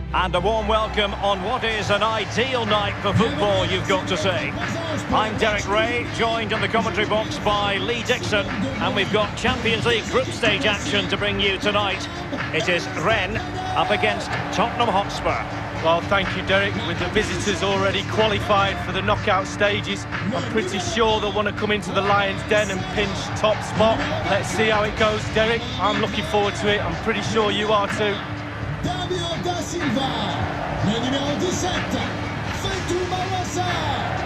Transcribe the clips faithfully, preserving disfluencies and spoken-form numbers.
And a warm welcome on what is an ideal night for football, you've got to say. I'm Derek Ray, joined in the commentary box by Lee Dixon, and we've got Champions League group stage action to bring you tonight. It is Rennes up against Tottenham Hotspur. Well, thank you, Derek. With the visitors already qualified for the knockout stages, I'm pretty sure they'll want to come into the Lions' Den and pinch top spot. Let's see how it goes, Derek. I'm looking forward to it. I'm pretty sure you are too. Fabio Da Silva, le numéro dix-sept, Fatou Mawassa.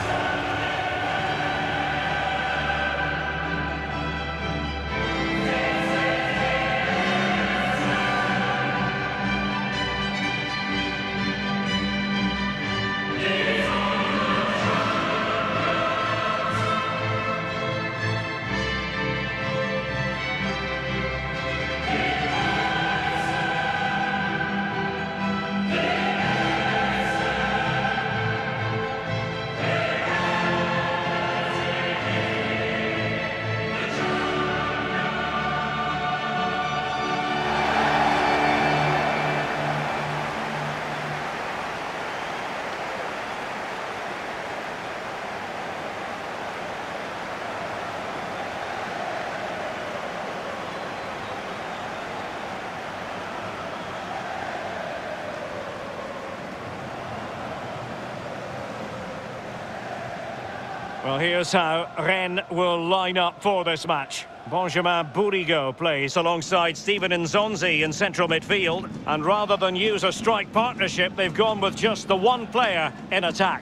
Well, here's how Rennes will line up for this match. Benjamin Bourigeaud plays alongside Steven Nzonzi in central midfield. And rather than use a strike partnership, they've gone with just the one player in attack.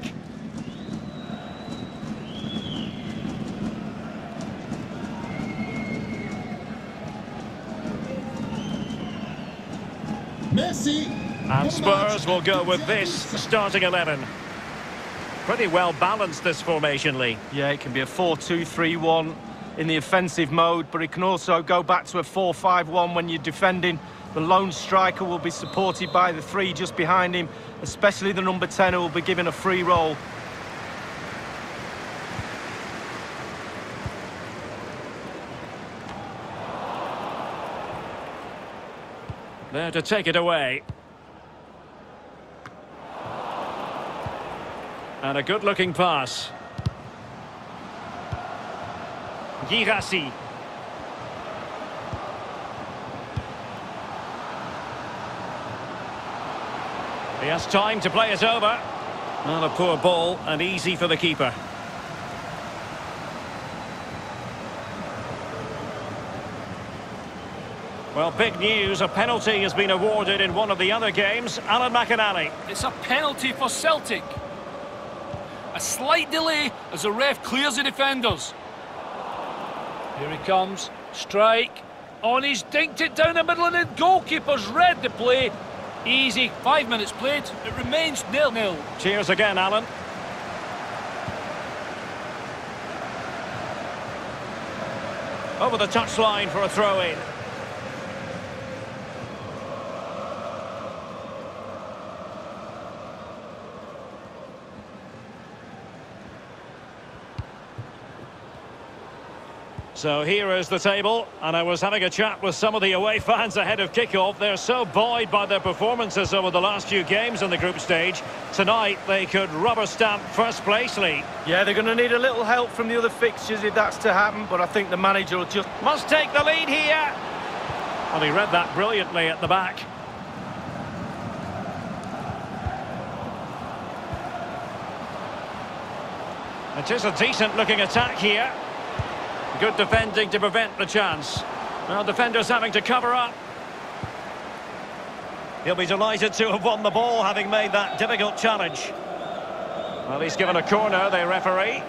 Messi. And Spurs will go with this starting eleven. Pretty well balanced, this formation, Lee. Yeah, it can be a four two three one in the offensive mode, but it can also go back to a four five one when you're defending. The lone striker will be supported by the three just behind him, especially the number ten, who will be given a free roll. There to take it away. And a good-looking pass. Guirassy. He has time to play it over. Not a poor ball and easy for the keeper. Well, big news. A penalty has been awarded in one of the other games. Alan McInally. It's a penalty for Celtic. A slight delay as the ref clears the defenders. Here he comes. Strike. On he's dinked it down the middle and the goalkeeper's read the play. Easy. Five minutes played. It remains nil nil. Cheers again, Alan. Over the touchline for a throw-in. So here is the table, and I was having a chat with some of the away fans ahead of kick-off. They're so buoyed by their performances over the last few games in the group stage. Tonight, they could rubber stamp first place, Lee. Yeah, they're going to need a little help from the other fixtures if that's to happen, but I think the manager will just... Must take the lead here! Well, he read that brilliantly at the back. It is a decent-looking attack here. Good defending to prevent the chance. Well, defenders having to cover up. He'll be delighted to have won the ball, having made that difficult challenge. Well, he's given a corner, the referee.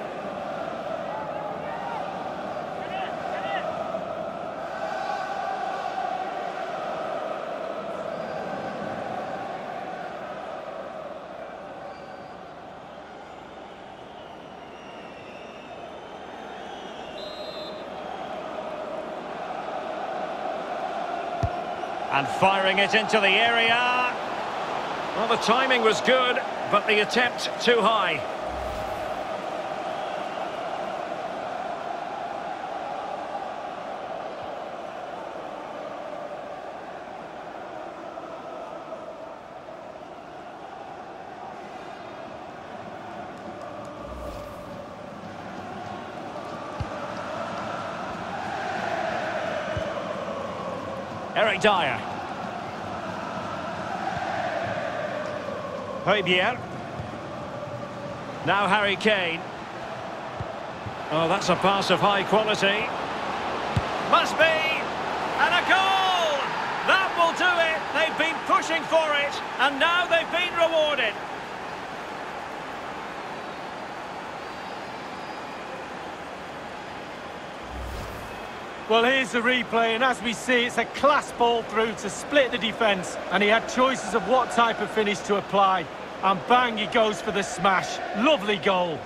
And firing it into the area. Well, the timing was good, but the attempt too high. Eric Dyer. Højbjerg. Now Harry Kane. Oh, that's a pass of high quality. Must be. And a goal! That will do it. They've been pushing for it. And now they've been rewarded. Well, here's the replay, and as we see, it's a class ball through to split the defence, and he had choices of what type of finish to apply. And bang, he goes for the smash. Lovely goal.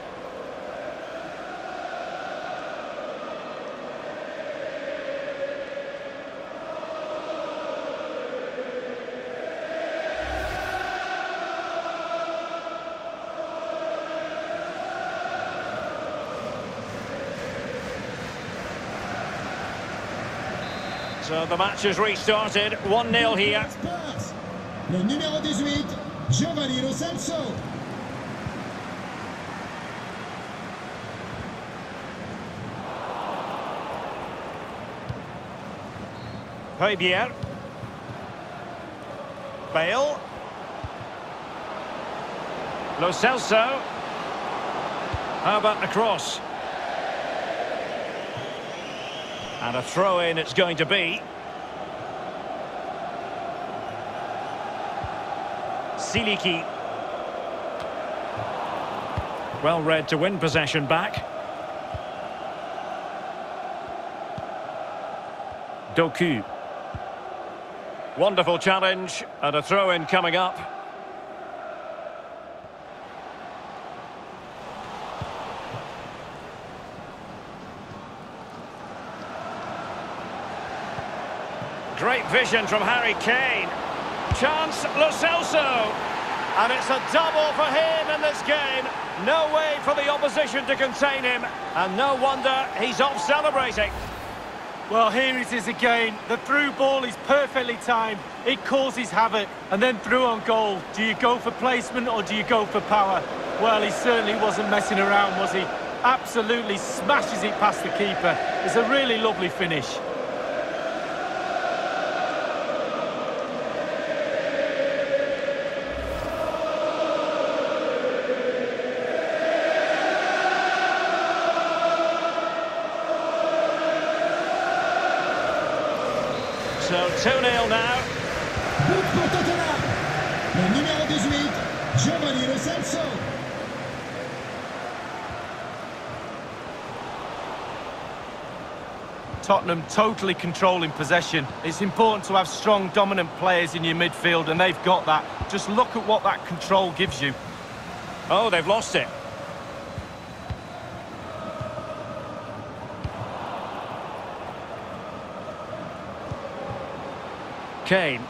So the match has restarted, one nil here. Le numéro dix-huit, Giovanni Lo Celso. Højbjerg. Bale. Lo Celso. How about the cross? And a throw-in it's going to be. Siliki. Well read to win possession back. Doku. Wonderful challenge, and a throw-in coming up. Great vision from Harry Kane. Chance, Lo Celso. And it's a double for him in this game. No way for the opposition to contain him. And no wonder he's off celebrating. Well, here it is again. The through ball is perfectly timed. It causes havoc. And then through on goal. Do you go for placement or do you go for power? Well, he certainly wasn't messing around, was he? Absolutely smashes it past the keeper. It's a really lovely finish. So two nil now. But pour Tottenham. Le numéro dix-huit, Giovanni Lo Celso. Tottenham totally controlling possession. It's important to have strong, dominant players in your midfield, and they've got that. Just look at what that control gives you. Oh, they've lost it. Kane.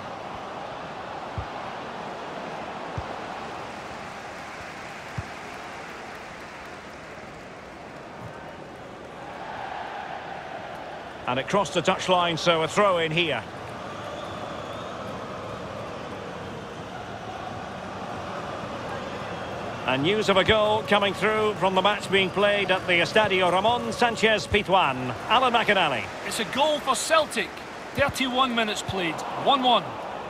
And it crossed the touchline, so a throw in here. And news of a goal coming through from the match being played at the Estadio Ramon Sanchez Pizjuan. Alan McInally. It's a goal for Celtic. thirty-one minutes played, one one.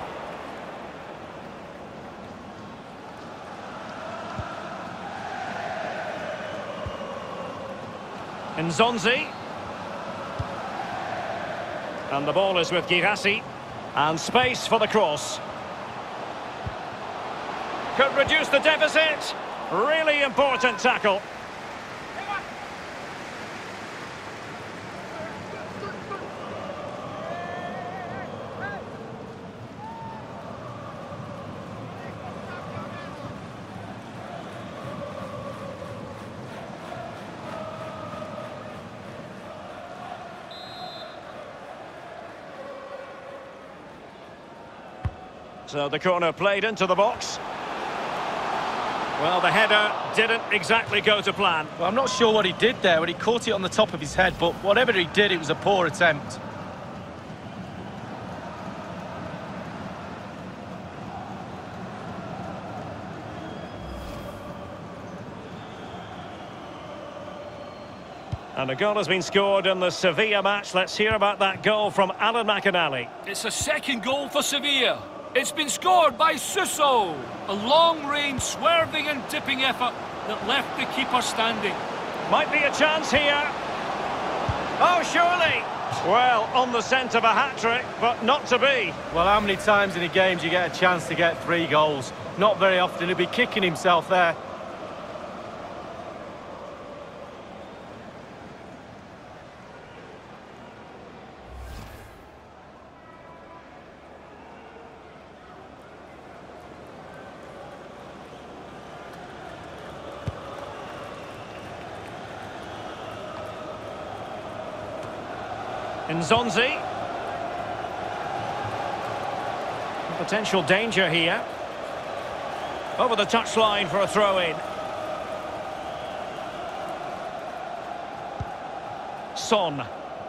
Nzonzi. And the ball is with Girassi. And space for the cross. Could reduce the deficit. Really important tackle. So the corner played into the box. Well, the header didn't exactly go to plan. Well, I'm not sure what he did there when he caught it on the top of his head, but whatever he did, it was a poor attempt. And a goal has been scored in the Sevilla match. Let's hear about that goal from Alan McInally. It's a second goal for Sevilla. It's been scored by Suso. A long-range, swerving and tipping effort that left the keeper standing. Might be a chance here. Oh, surely. Well, on the scent of a hat-trick, but not to be. Well, how many times in a game do you get a chance to get three goals? Not very often. He'll be kicking himself there. Nzonzi. Potential danger here. Over the touchline for a throw-in. Son.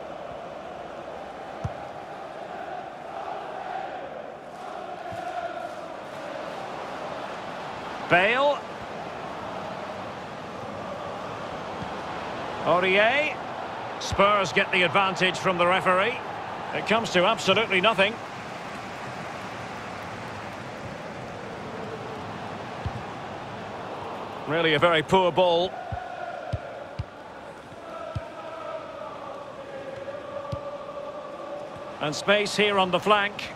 Bale. Aurier. Spurs get the advantage from the referee. It comes to absolutely nothing. Really a very poor ball. And space here on the flank.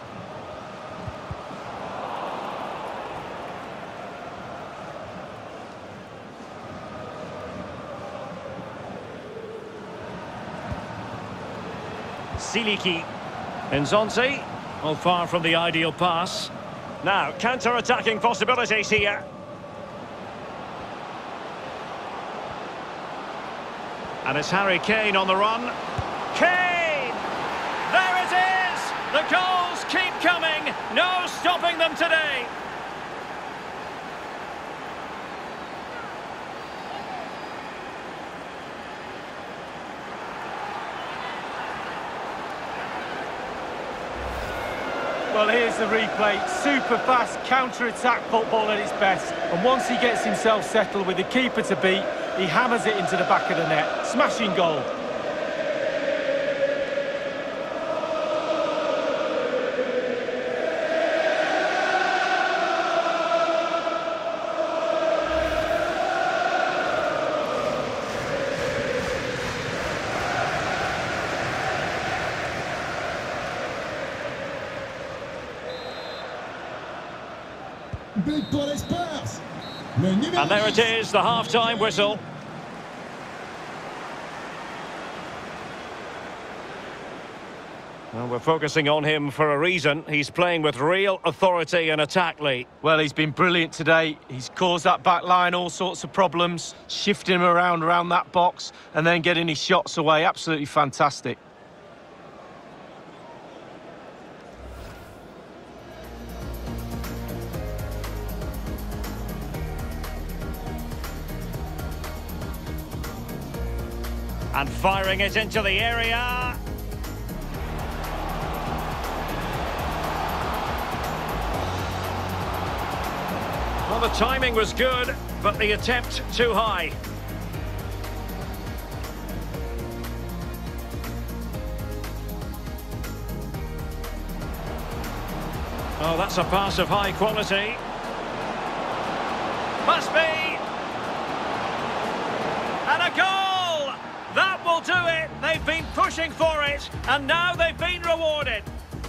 Siliki. Nzonzi. Oh, far from the ideal pass. Now, counter-attacking possibilities here. And it's Harry Kane on the run. Kane! There it is! The goals keep coming. No stopping them today. Well, here's the replay. Super fast counter-attack football at its best. And once he gets himself settled with the keeper to beat, he hammers it into the back of the net. Smashing goal. And there it is, the half-time whistle. Well, we're focusing on him for a reason. He's playing with real authority and attack, Lee. Well, he's been brilliant today. He's caused that back line all sorts of problems, shifting him around around that box and then getting his shots away. Absolutely fantastic. And firing it into the area. Well, the timing was good, but the attempt too high. Oh, that's a pass of high quality. Must be. And a goal! That will do it. They've been pushing for it, and now they've been rewarded.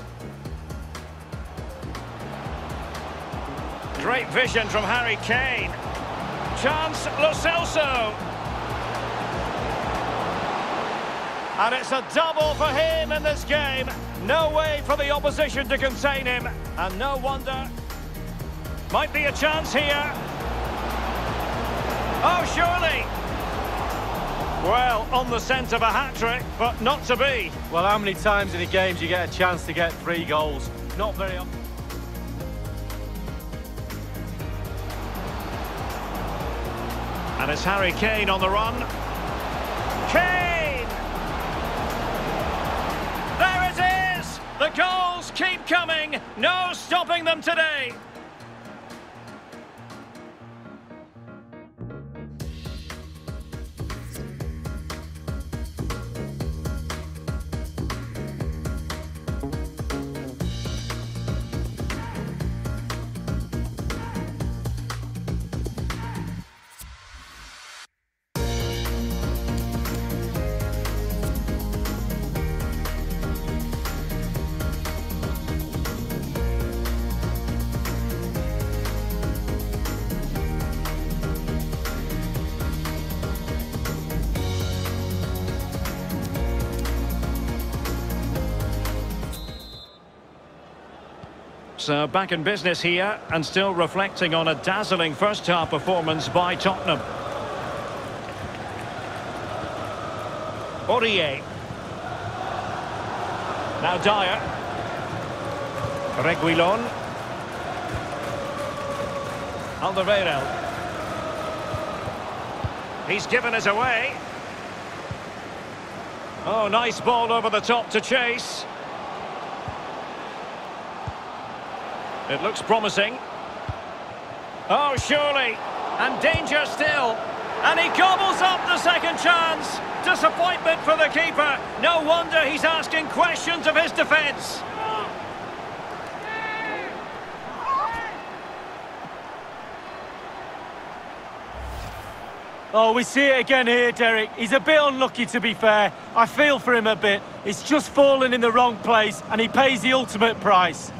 Great vision from Harry Kane. Chance, Lo Celso. And it's a double for him in this game. No way for the opposition to contain him. And no wonder. Might be a chance here. Oh, surely. Well, on the scent of a hat-trick, but not to be. Well, how many times in a game do you get a chance to get three goals? Not very often. And it's Harry Kane on the run. Kane! There it is! The goals keep coming. No stopping them today. So back in business here and still reflecting on a dazzling first half performance by Tottenham. Aurier. Now Dyer. Reguilon. Alderweireld. He's given it away. Oh, nice ball over the top to chase. It looks promising. Oh, surely. And danger still. And he gobbles up the second chance. Disappointment for the keeper. No wonder he's asking questions of his defence. Oh, we see it again here, Derek. He's a bit unlucky, to be fair. I feel for him a bit. He's just fallen in the wrong place, and he pays the ultimate price.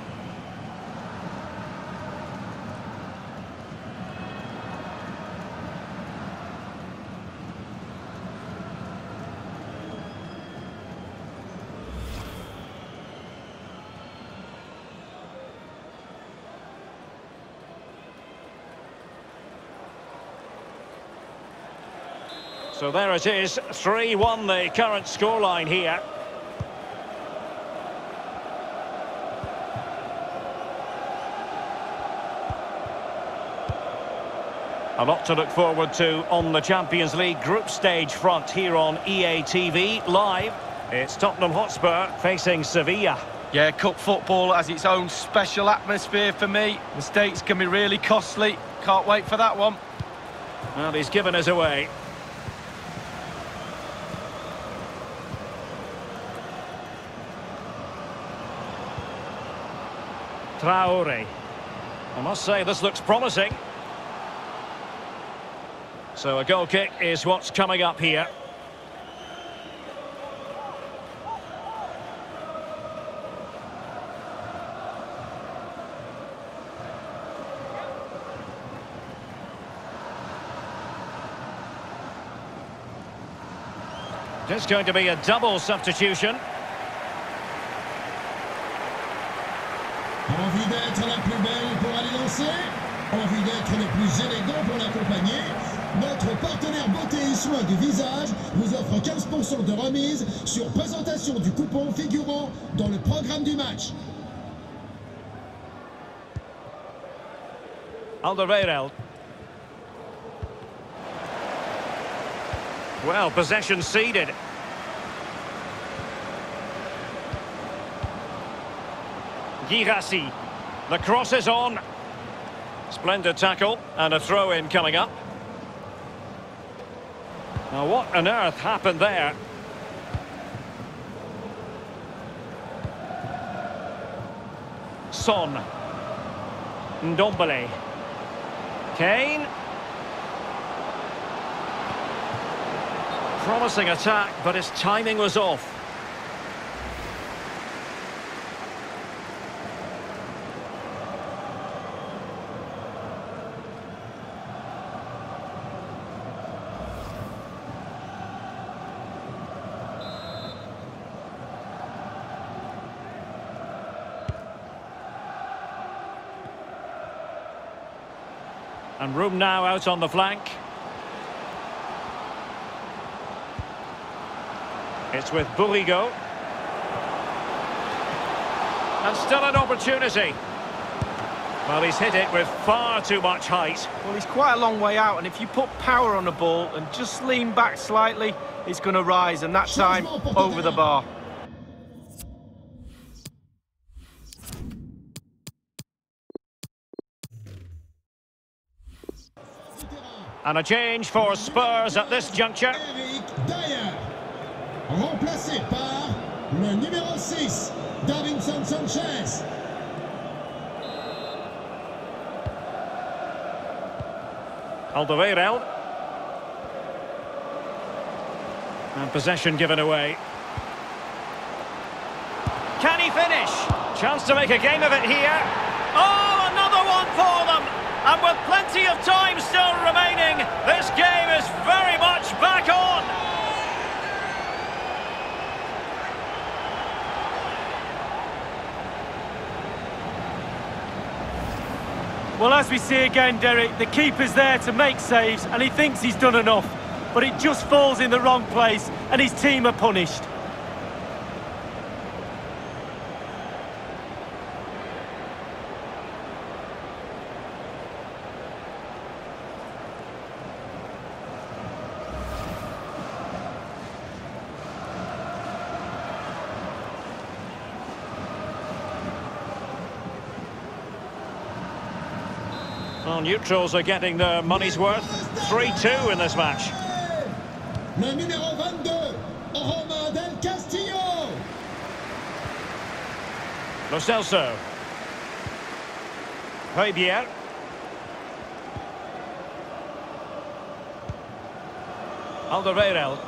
So there it is, three one the current scoreline here. A lot to look forward to on the Champions League group stage front here on E A T V Live. It's Tottenham Hotspur facing Sevilla. Yeah, cup football has its own special atmosphere for me. Mistakes can be really costly. Can't wait for that one. Well, he's given us away. Traore. I must say, this looks promising. So a goal kick is what's coming up here. This is going to be a double substitution. Envie d'être la plus belle pour aller lancer, envie d'être le plus élégant pour l'accompagner. Notre partenaire beauté et soins du visage vous offre quinze pour cent de remise sur présentation du coupon figurant dans le programme du match. Alderweireld. Well, possession ceded. Guirassy. The cross is on. Splendid tackle and a throw-in coming up. Now what on earth happened there? Son. Ndombele. Kane. Promising attack, but his timing was off. And room now out on the flank. It's with Bourigeaud. And still an opportunity. Well, he's hit it with far too much height. Well, he's quite a long way out, and if you put power on the ball and just lean back slightly, it's going to rise, and that time over the bar. And a change for Spurs at this juncture. Eric Dyer, remplacé par le numéro six, Davinson Sanchez. Alderweireld. And possession given away. Can he finish? Chance to make a game of it here. Oh, another one for them! And with plenty of time still remaining, this game is very much back on. Well, as we see again, Derek, the keeper's there to make saves and he thinks he's done enough. But it just falls in the wrong place and his team are punished. Well, neutrals are getting their money's worth. three two in this match. Le numéro vingt-deux, Romain Del Castillo. Lo Celso. Højbjerg. Alderweireld.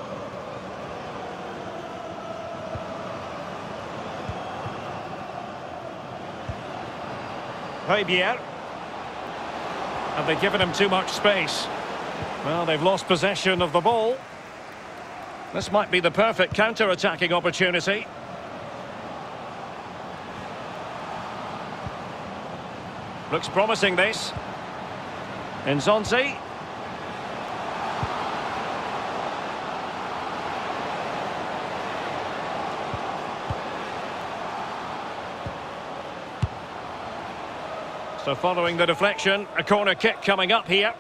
Højbjerg. Have they given him too much space? Well, they've lost possession of the ball. This might be the perfect counter-attacking opportunity. Looks promising, this. Nzonzi. So following the deflection, a corner kick coming up here.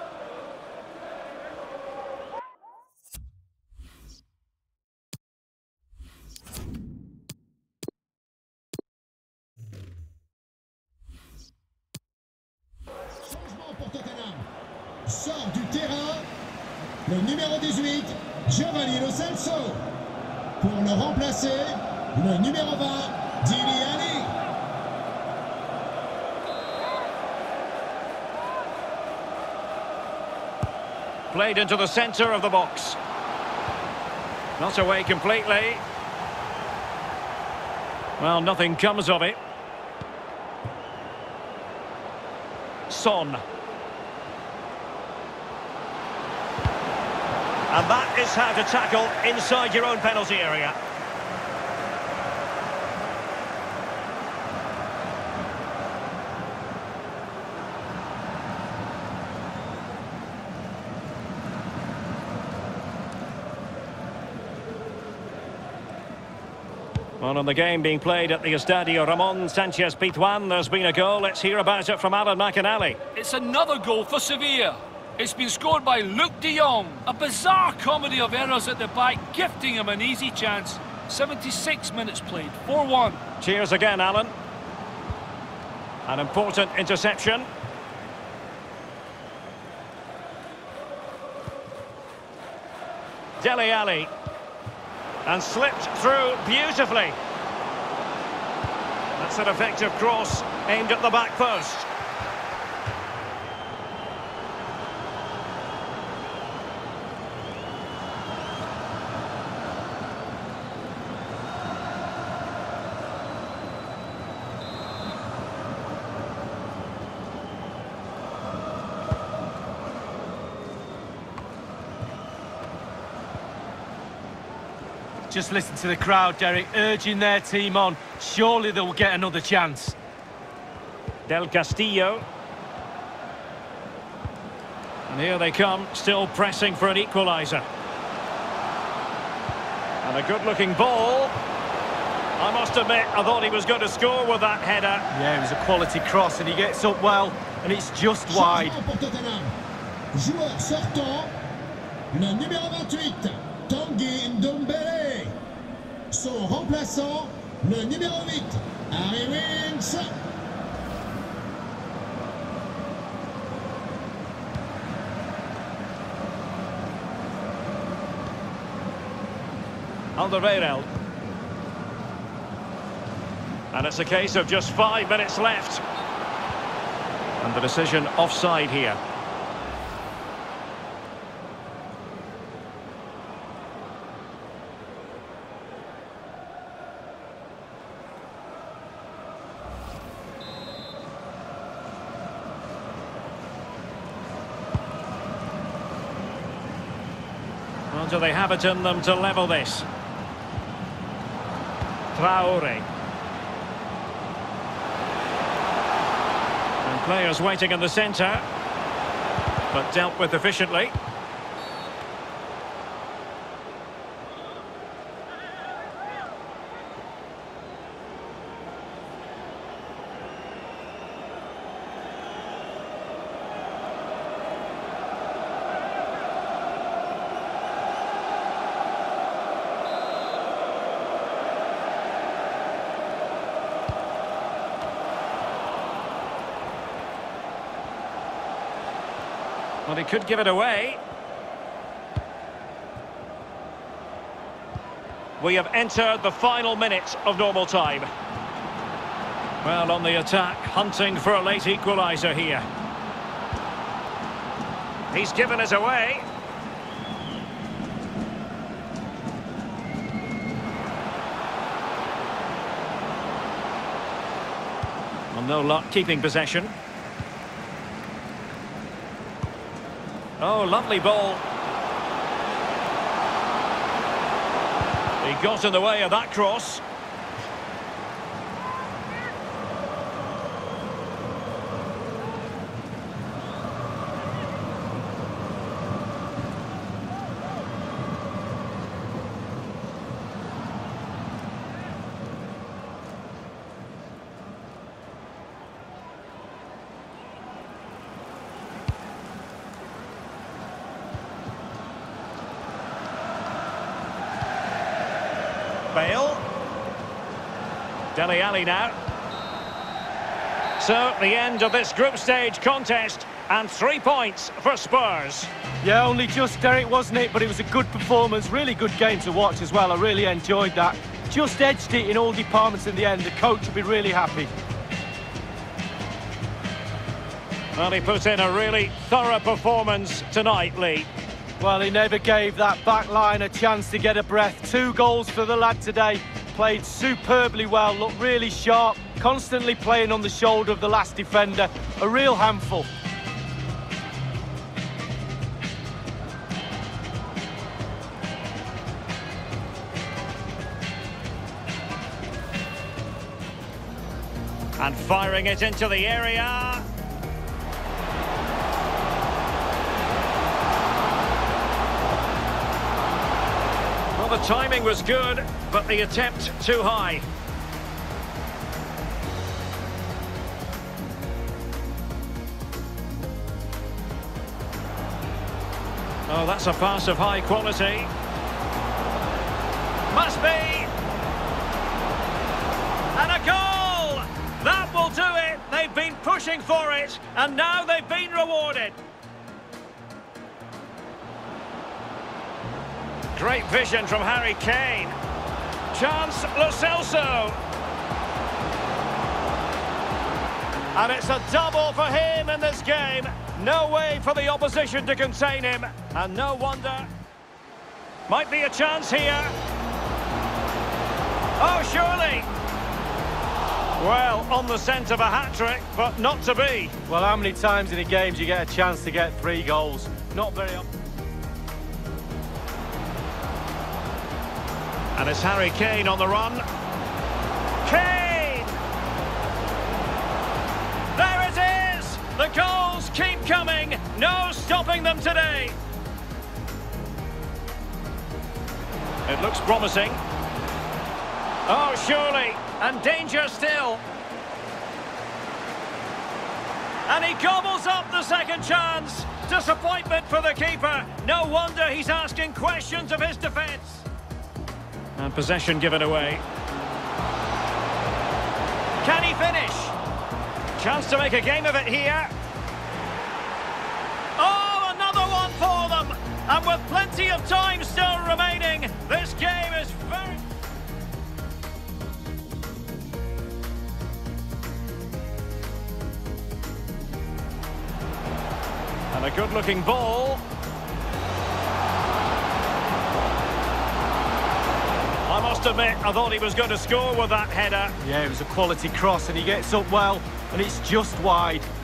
Changement pour Tottenham. Sort du terrain le numéro dix-huit, Giovanni Lo Celso. Pour le remplacer, le numéro vingt, Dele Alli. Played into the centre of the box. Not away completely. Well, nothing comes of it. Son. And that is how to tackle inside your own penalty area. Well, on the game being played at the Estadio Ramon Sanchez Pizjuan, there's been a goal. Let's hear about it from Alan McInally. It's another goal for Sevilla. It's been scored by Luke de Jong. A bizarre comedy of errors at the back, gifting him an easy chance. seventy-six minutes played, four one. Cheers again, Alan. An important interception. Dele Alli. And slipped through beautifully. That's an effective cross aimed at the back post. Just listen to the crowd, Derek, urging their team on. Surely they'll get another chance. Del Castillo. And here they come, still pressing for an equaliser. And a good-looking ball. I must admit, I thought he was going to score with that header. Yeah, it was a quality cross and he gets up well, and it's just wide. Changement pour Tottenham. Joueur sortant, le numéro vingt-huit, Tanguy Ndombele. Son remplaçant, le numéro huit, Harry Winks. Alderweireld. And it's a case of just five minutes left. And the decision offside here. Well, do they have it in them to level this? Traore. And Players waiting in the centre, but dealt with efficiently. Well, he could give it away. We have entered the final minute of normal time. Well, on the attack, hunting for a late equaliser here. He's given it away. Well, no luck keeping possession. Oh, lovely ball. He got in the way of that cross. Bale. Dele Alli now. So, the end of this group stage contest, and three points for Spurs. Yeah, only just, Derek, wasn't it? But it was a good performance, really good game to watch as well. I really enjoyed that. Just edged it in all departments in the end. The coach will be really happy. Well, he put in a really thorough performance tonight, Lee. Well, he never gave that back line a chance to get a breath. Two goals for the lad today. Played superbly well, looked really sharp, constantly playing on the shoulder of the last defender. A real handful. And firing it into the area. The timing was good, but the attempt too high. Oh, that's a pass of high quality. Must be! And a goal! That will do it! They've been pushing for it, and now they've been rewarded. Great vision from Harry Kane. Chance, Lo Celso. And it's a double for him in this game. No way for the opposition to contain him. And no wonder. Might be a chance here. Oh, surely. Well, on the scent of a hat-trick, but not to be. Well, how many times in a game do you get a chance to get three goals? Not very often. And it's Harry Kane on the run. Kane! There it is! The goals keep coming. No stopping them today. It looks promising. Oh, surely. And danger still. And he gobbles up the second chance. Disappointment for the keeper. No wonder he's asking questions of his defence. And possession given away. Can he finish? Chance to make a game of it here. Oh, another one for them! And with plenty of time still remaining, this game is very... And a good-looking ball. I must admit, I thought he was going to score with that header. Yeah, it was a quality cross and he gets up well and it's just wide.